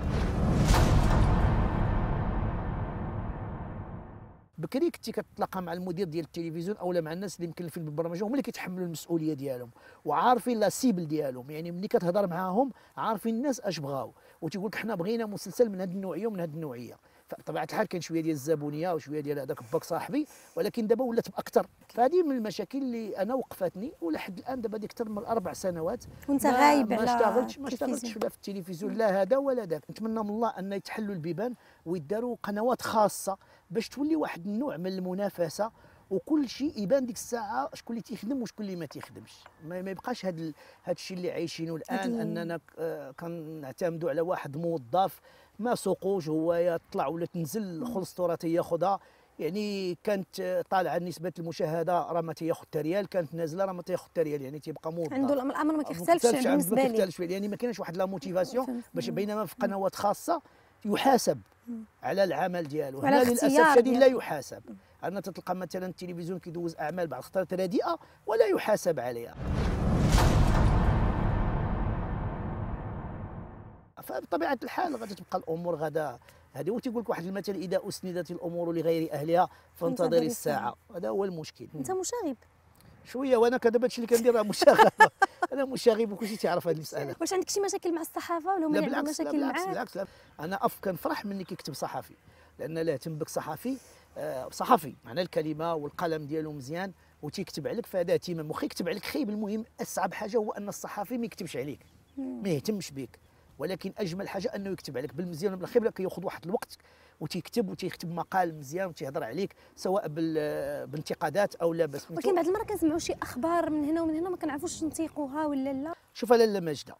بكري كنتي كتلاقى مع المدير ديال التلفزيون اولا مع الناس اللي مكلفين بالبرمجه، هما اللي كيتحملوا المسؤوليه ديالهم وعارفين لا سيبل ديالهم، يعني ملي كتهضر معاهم عارفين الناس اش بغاو، وتيقول لك حنا بغينا مسلسل من هذه النوعيه ومن هذه النوعيه. فطبيعه الحال كاين شويه ديال الزبونيه وشويه ديال هذاك باك صاحبي، ولكن دابا ولات باكثر. فهذه من المشاكل اللي انا وقفتني، ولحد الان دابا اكثر من 4 سنوات وانت غايب ما اشتغلتش لا في التلفزيون لا هذا ولا ذاك. نتمنى من الله ان يتحلوا البيبان ويداروا قنوات خاصه باش تولي واحد النوع من المنافسه، وكل شيء يبان ديك الساعه شكون اللي تيخدم وشكون اللي ما تيخدمش. ما يبقاش هذا الشيء اللي عايشينه الان، اننا كنعتمدوا على واحد موظف ما سوقوش، هو يطلع ولا تنزل خلص تراث ياخذها. يعني كانت طالعه نسبه المشاهده راه ما تياخذ حتى ريال، كانت نازله راه ما تياخذ حتى ريال، يعني تيبقى موظف. عنده الامر ما كيختلفش بالنسبه لي، يعني ما كاينش واحد لا موتيفاسيون باش، بينما في قنوات خاصه يحاسب على العمل ديالو. هنا للاسف الشديد لا يحاسب. أنا تلقى مثلا التلفزيون كيدوز اعمال بعض الخطرات رديئه ولا يحاسب عليها. فبطبيعه الحال غادي تبقى الامور غدا هذه. وتيقول لك واحد المثل: اذا اسندت الامور لغير اهلها فانتظري الساعه. هذا هو المشكل. انت مشاغب شويه، وانا كدابا هادشي اللي كندير راه مشاغب. انا مشاغب وكلشي تيعرف هذه المساله. واش عندك شي مشاكل مع الصحافه ولا هما لا اللي عندهم بالعكس، لا مشاكل بالعكس، معاك؟ بالعكس، لا. انا كنفرح مني كيكتب صحفي، لان لا يهتم بك صحفي. صحفي معنى الكلمه والقلم ديالو مزيان وتيكتب عليك، فهذا اهتمام. واخا يكتب عليك خايب، المهم اصعب حاجه هو ان الصحفي ما يكتبش عليك، ما يهتمش بك. ولكن اجمل حاجه انه يكتب عليك بالمزيان وبالخير، كياخذ واحد الوقت وتيكتب مقال مزيان وتيهضر عليك، سواء بانتقادات او لا بس. ولكن بعض المرات كنسمعوا شي اخبار من هنا ومن هنا ما كنعرفوش نثيقوها ولا لا. شوف لاله ماجده،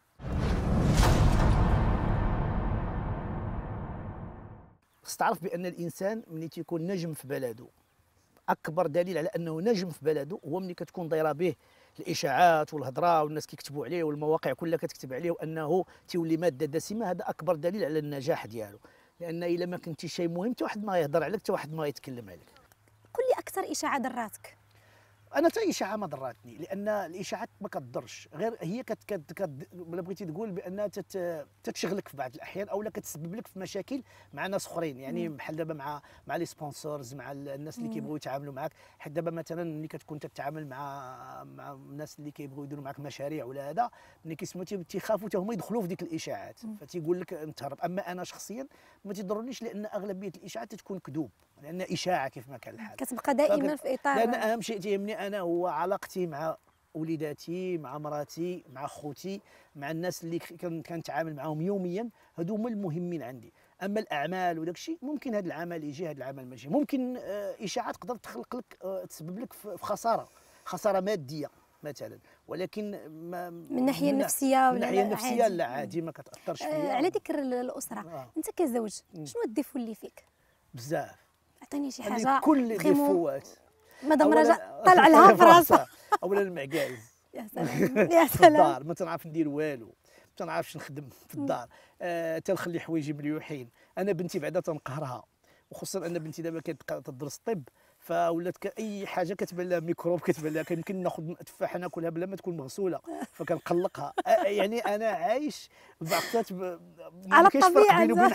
خص تعرف بان الانسان ملي تيكون نجم في بلده، اكبر دليل على انه نجم في بلده هو ملي كتكون دايره به الاشاعات والهضره والناس كيكتبوا عليه والمواقع كلها كتكتب عليه وانه تيولي ماده دسمه. هذا اكبر دليل على النجاح ديالو، لان الا ما كنتي شيء مهم حتى واحد ما يهضر عليك، حتى واحد ما يتكلم عليك. قل لي اكثر اشاعه ضراتك. انا حتى اشاعه ما ضراتني، لان الاشاعات ما كتضرش، غير هي ولا بغيتي تقول بانها تتشغلك في بعض الاحيان او لا كتسبب لك في مشاكل مع ناس اخرين. يعني بحال دابا مع لي سبونسورز، مع الناس اللي كيبغيو يتعاملوا معك. حيت دابا مثلا ملي كتكون تتعامل مع الناس اللي كيبغيو يديروا معك مشاريع ولا هذا، ملي كيسمعوا تيخافوا حتى هما يدخلوا في ديك الاشاعات، فتيقول لك انت هرب. اما انا شخصيا ما تضرنيش، لان اغلبيه الاشاعات تكون كذوب، لان اشاعه كيف ما كان الحال كتبقى دائما في اطار. لان اهم شيء تيهمني انا هو علاقتي مع وليداتي، مع مراتي، مع خوتي، مع الناس اللي كنتعامل معهم يوميا. هادو هما المهمين عندي. اما الاعمال وداك الشيء ممكن هذا العمل يجي، هذا العمل ما يجي. ممكن اشاعات تقدر تخلق لك، تسبب لك في خساره ماديه مثلا، ولكن من الناحيه النفسيه من الناحيه النفسيه لا، عادي ما كتاثرش فيا. على ذكر الاسره، انت كزوج شنو الديفو اللي فيك؟ بزاف. عطيني شي حاجه. كل ديفوات مادام رجاء طلع لها في راسها. اولا المعكاز. يا سلام يا في سلام. الدار ما تنعرف ندير والو، ما تنعرفش نخدم في الدار. تنخلي حوايجي مليوحين. انا بنتي بعدا تنقهرها، وخصوصا ان بنتي دابا كتدرس الطب، فولات اي حاجه كتبان لها ميكروب، كتبان لها يمكن ناخذ تفاحه ناكلها بلا ما تكون مغسوله، فكنقلقها. يعني انا عايش بعقدات على الطبيعه بيني وبين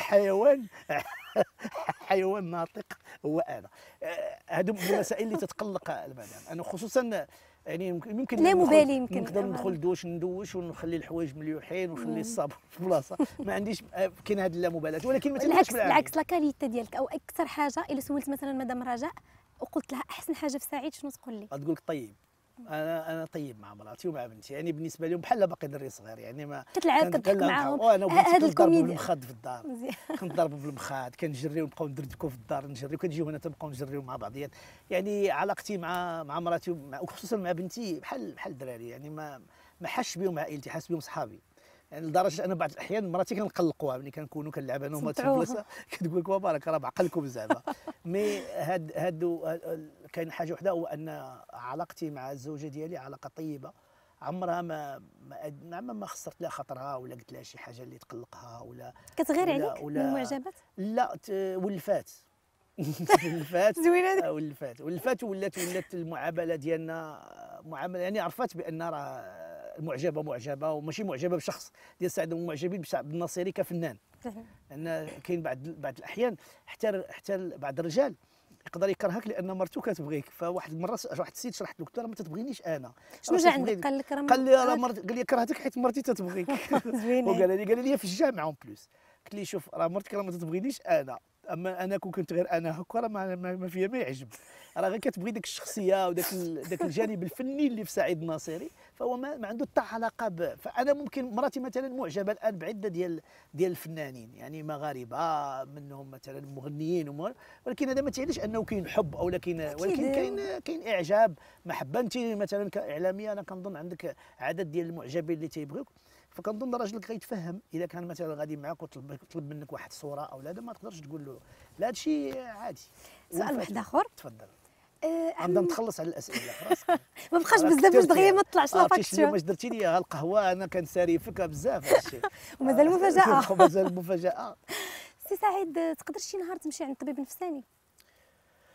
حيوان ناطق هو انا. هادو المسائل اللي تتقلق المدام. انا خصوصا يعني يمكن لا مبالي، يمكن نقدر ندخل ندوش ونخلي الحوايج مليوحين ونخلي الصابون في بلاصه. ما عنديش، كاين هذه اللامبالاه. ولكن ما تبقاش بالعكس لاكاليتي ديالك او اكثر حاجه. الا سولت مثلا مدام رجاء وقلت لها احسن حاجه في سعيد، شنو تقول لي؟ غتقول لك طيب. انا طيب مع مراتي ومع بنتي، يعني بالنسبه لهم بحال باقي دري صغير، يعني ما كتلعب كتضحك معاهم. هذا الكوميديا بالمخاد في الدار. كنضربوا بالمخاد، كنجريو نبقاو ندردكوا في الدار، نجريو كنجيو هنا تنبقاو نجريو مع بعضيات. يعني علاقتي مع مراتي وخصوصا مع بنتي بحال الدراري، يعني ما حاش بهم عائلتي، حاس بهم صحابي. يعني لدرجه انا بعض الاحيان مراتي كنقلقوها ملي كنكونوا كنلعب انا وما تفلسه، كتقول لك بارك راه بعقلكم زعما. مي هادو كاين حاجه وحده، هو ان علاقتي مع الزوجه ديالي علاقه طيبه. عمرها ما خسرت لها خاطرها ولا قلت لها شي حاجه اللي تقلقها ولا كتغير عليك من المعجبات. لا ولفات. زوينه. ولفات ولات المعامله ديالنا معامله، يعني عرفت بان راه معجبه وماشي معجبه بشخص ديال سعد، معجبين بسعد الناصري كفنان. لان كاين بعض الاحيان حتى بعض الرجال يقدر يكرهك لان مرته كتبغيك. فواحد المره واحد السيد شرحت له، قلت له ما تتبغينيش انا. شنو جا عندك؟ قال لي راه قال لي كرهتك حيت مرتي تتبغيك. زوينه. وقال لي في الجامعه اون بلوس. قلت لي شوف راه مرتك راه ما تتبغينيش انا، اما انا كون كنت غير انا هكا راه ما فيا ما يعجب. راه غير كتبغي ديك الشخصيه وداك الجانب الفني اللي في سعيد الناصري، فهو ما عنده حتى علاقه فانا ممكن مراتي مثلا معجبه الان بعده ديال الفنانين، يعني مغاربه منهم مثلا مغنيين ولكن هذا ما تعنيش انه كاين حب او ولكن كاين اعجاب محبه. انت مثلا كاعلاميه انا كنظن عندك عدد ديال المعجبين اللي تيبغيوك، فكنظن راجلك غيتفهم. اذا كان مثلا غادي معاك وطلب منك واحد الصوره او لا، ما تقدرش تقول له لا. هذا الشيء عادي. سؤال واحد اخر. تفضل. غنبدا نتخلص على الاسئله خلاص. ما بقاش بزاف باش دغيا ما طلعش لا فاكتور. اليوم واش درتي لي القهوه انا كنسارفك بزاف هذا الشيء. ومازال مفاجاه. مازال مفاجاه. سي سعيد، تقدر شي نهار تمشي عند طبيب نفساني؟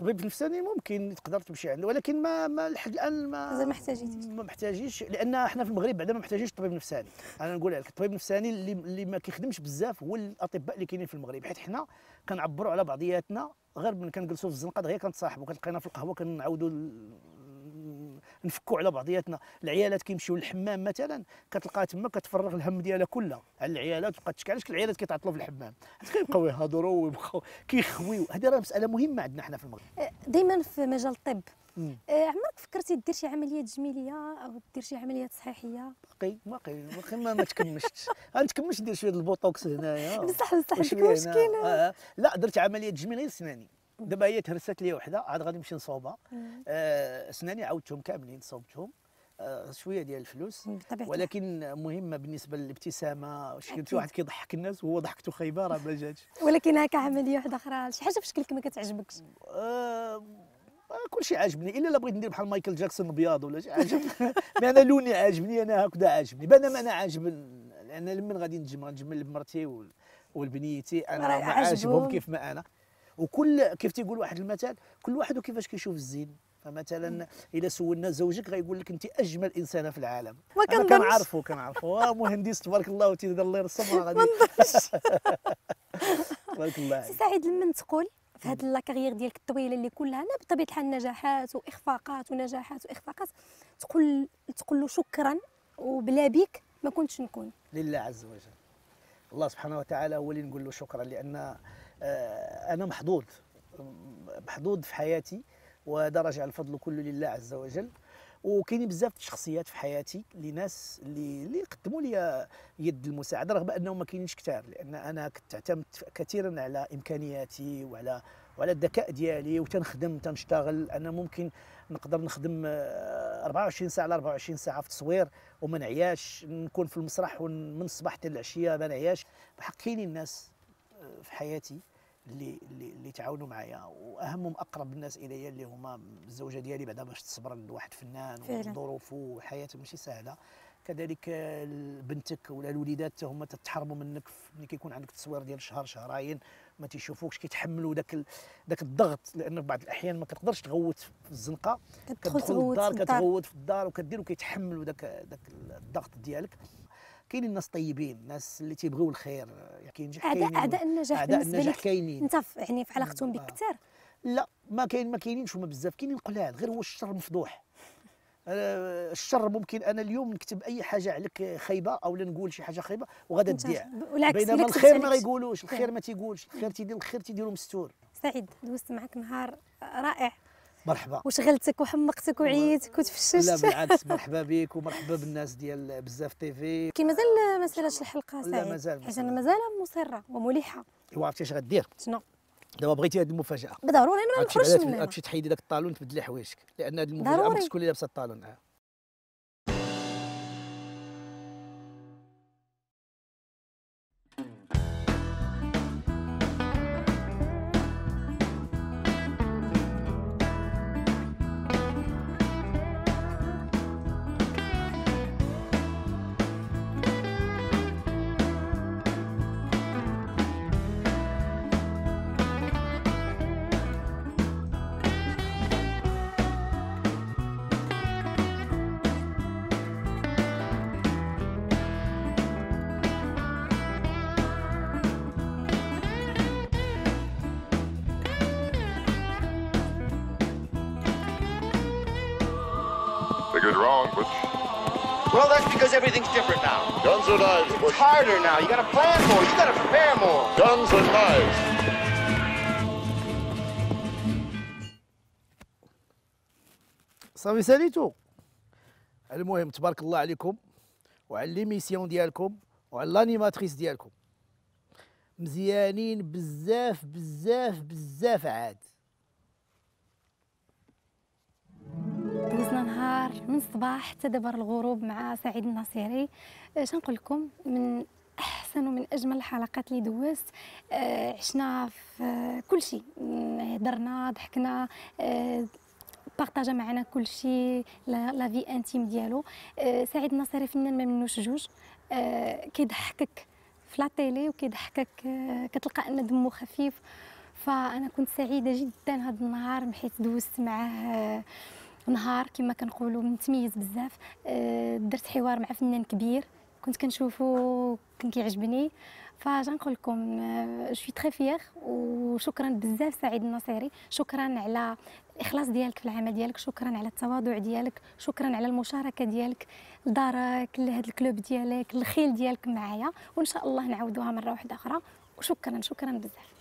الطبيب النفساني ممكن تقدر تمشي عنده، ولكن ما لحد الان مازال ما احتاجيتيش. ما محتاجيش، لان احنا في المغرب بعدا ما محتاجينش طبيب نفساني. انا نقول لك الطبيب النفساني اللي ما كيخدمش بزاف هو الاطباء اللي كاينين في المغرب، حيت حنا كنعبروا على بعضياتنا غير من كنجلسوا في الزنقه دغيا كنتصاحبوا، كتلقينا في القهوه كنعاودوا نفكوا على بعضياتنا. العيالات كيمشيو للحمام مثلا كتلقاها تما كتفرغ الهم ديالها كلها على العيالات، وتبقى تشكي علاش العيالات كيتعطلوا في الحمام، كيبقاو يهضروا ويبقاو كيخويو. هذه راه مساله مهمه عندنا حنا في المغرب. دائما في مجال الطب عمرك فكرتي دير شي عمليه تجميليه او دير شي عمليه صحيحيه؟ باقي ما تكمشتش. غنتكمش ندير شويه البوتوكس هنايا بصح عندك مشكله. لا درت عمليه تجميل غير سناني، دابا هي تهرست لي وحده عاد غادي نمشي نصوبها. سناني عاودتهم كاملين صوبتهم، شويه ديال الفلوس، ولكن مهمه بالنسبه للابتسامه. شكلت واحد كيضحك الناس وهو ضحكته خايبه راه ما جاتش. ولكن هكا عمليه وحده اخرى شي حاجه في شكلك ما كتعجبكش؟ كل شيء عاجبني الا بغيت ندير بحال مايكل جاكسون ابيض ولا شي حاجه. مي انا لوني عاجبني، انا هكذا عاجبني بانما انا عاجب، لان من غادي نجمل بمرتي والبنيتي انا ما عاجبهم كيف ما انا. وكل كيف تيقول واحد المثل كل واحد وكيفاش كيشوف الزين. فمثلا اذا سولنا زوجك غيقول لك انت اجمل انسانه في العالم. انا كنعرفوا مهندس تبارك الله وتيدير الله يرسم غادي. تبارك الله. سي سعيد لما تقول في هذه لاكارير ديالك الطويله اللي كلها بطبيعه الحال نجاحات واخفاقات ونجاحات واخفاقات، تقول له شكرا وبلا بيك ما كنتش نكون؟ لله عز وجل، الله سبحانه وتعالى هو اللي نقول له شكرا، لان انا محظوظ في حياتي، وهذا راجع الفضل كله لله عز وجل. وكاينين بزاف الشخصيات في حياتي ناس اللي قدموا لي يد المساعده، رغم انهم ما كاينينش كثار، لان انا كنت اعتمد كثيرا على امكانياتي وعلى الذكاء ديالي، تنشتغل. انا ممكن نقدر نخدم 24 ساعه على 24 ساعه في التصوير وما نعياش، نكون في المسرح من الصباح حتى العشيه ما نعياش. بحق كاينين ناس في حياتي اللي تعاونوا معايا، واهمهم اقرب الناس الي اللي هما الزوجه ديالي، بعدا باش تصبر لواحد فنان وظروفه وحياته ماشي سهله. كذلك بنتك ولا الوليدات هما تتحرموا منك ملي كيكون عندك تصوير ديال شهر شهرين، ما تيشوفوكش، كيتحملوا داك الضغط، لان في بعض الاحيان ما كتقدرش تغوت في الزنقه، كتدخل للدار كتغوت في الدار وكدير وكيتحملوا داك الضغط ديالك. كاينين الناس طيبين، الناس اللي تيبغيو الخير، كاينين اعداء النجاح كاينين. انت يعني في علاقتهم بك كثار؟ لا ما كاينينش هما بزاف، كاينين قلال، غير هو الشر مفضوح. الشر ممكن انا اليوم نكتب اي حاجه عليك خايبه او نقول شي حاجه خايبه وغادا تضيع، بينما الخير ما غيقولوش، الخير ما تيقولش، الخير تيديرو مستور. سعيد دوزت معك نهار رائع. مرحبا. وشغلتك وحمقتك وعييتك وتفششت. لا بالعكس، مرحبا بك ومرحبا بالناس ديال بزاف تيفي. كي مازال ما سالاتش الحلقه سعيد؟ لا مازال، حيت انا مازال مصره وملحه. وعرفتي اش غدير؟ شنو؟ دابا بغيتي هذه المفاجاه بالضروري انا ما نخرجش منها. غتمشي تحيدي داك الطالون تبدلي حوايجك، لان هذه المفاجاه ما تكوني لابسه الطالون. Figured wrong, Butch. Well, that's because everything's different now. Guns or knives, Butch? It's harder now. You gotta plan more. You gotta prepare more. Guns or knives? صافي ساليتو. المهم تبارك الله عليكم وعلى ليميسيون ديالكم وعلى لانيماتريس ديالكم، مزيانين بزاف بزاف بزاف. عاد دوزنا نهار من الصباح حتى دابا الغروب مع سعيد الناصيري. اش نقول لكم، من احسن ومن اجمل الحلقات اللي دوزت. عشنا في كل شيء، هضرنا ضحكنا، بارطاجا معنا كل شيء، لا في انتيم ديالو. سعيد الناصيري فنان ما منوش جوج، كيضحكك في لا تيلي وكيضحكك كتلقى ان دمه خفيف فانا كنت سعيده جدا هذا النهار، حيت دوزت معاه نهار كما كنقولوا متميز بزاف. درت حوار مع فنان كبير كنت كنشوفو كان كيعجبني. فجنقول لكم جو تري فيير، وشكرا بزاف سعيد النصيري، شكرا على الاخلاص ديالك في العمل ديالك، شكرا على التواضع ديالك، شكرا على المشاركه ديالك لدارك لهذا الكلوب ديالك، الخيل ديالك معايا، وان شاء الله نعاودوها مره واحده اخرى. وشكرا بزاف.